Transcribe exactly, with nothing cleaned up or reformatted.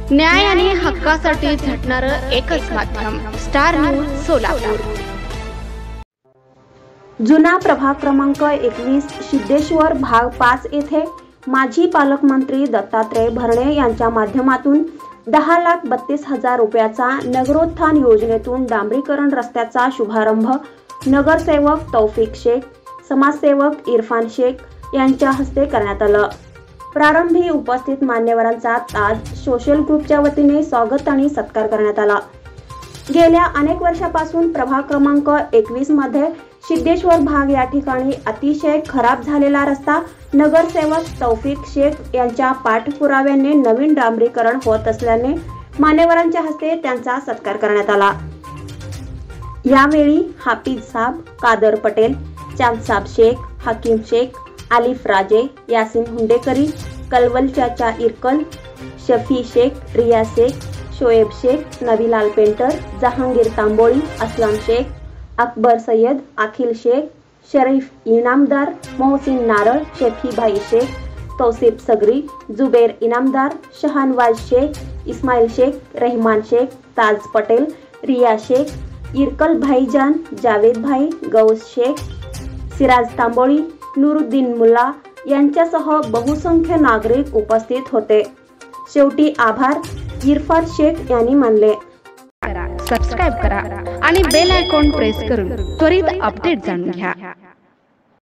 न्याय आणि हक्कासाठी झटणारं एकच माध्यम, स्टार न्यूज सोलापूर। जुना प्रभाग क्रमांक एकवीस सिद्धेश्वर भाग पाच येथे माजी पालकमंत्री दत्तात्रय भरणे यांच्या माध्यमातून दहा लाख बत्तीस हजार रुपयाचा नगरोत्थान योजनेतून डांबरीकरण रस्त्याचा शुभारंभ नगरसेवक तौफिक शेख, समाजसेवक इरफान शेख यांच्या हस्ते करण्यात आलं। प्रारंभी उपस्थित मान्यवरांचा ताज सोशल ग्रुपच्या वतीने स्वागत आणि सत्कार करण्यात आला। गेल्या अनेक वर्षापासून प्रभाग क्रमांक एकवीस मध्ये सिद्धेश्वर भाग या ठिकाणी अतिशय खराब झालेला रस्ता नगरसेवक तौफिक शेख यांच्या पाठपुराव्याने नवीन डांबरीकरण होत असल्याने मान्यवरांच्या हस्ते त्यांचा सत्कार करण्यात आला। यावेळी हाफिज साब, कादर पटेल, चांदसाब शेख, हकीम शेख, आलिफ राजे, यासिन हुंडेकरी, कलवल चाचा इरकल, शफी शेख, रिया शेख, शोएब शेख, नवीलाल पेंटर, जहांगीर तांबोळी, असलम शेख, अकबर सय्यद, अखिल शेख, शरीफ इनामदार, मोहसिन नारळ, शेफी भाई शेख, तौसीफ सगरी, जुबेर इनामदार, शहानवाज शेख, इस्माइल शेख, रहमान शेख, ताज पटेल, रिया शेख, इरकल भाईजान, जावेद भाई, गौस शेख, सिराज तांबोळी, नूरुद्दीन मुल्ला यांच्यासह बहुसंख्य नागरिक उपस्थित होते। शेवटी आभार इरफान शेख यांनी मानले। सबस्क्राइब करा आणि बेल आयकॉन प्रेस करून त्वरित अपडेट जाणून घ्या।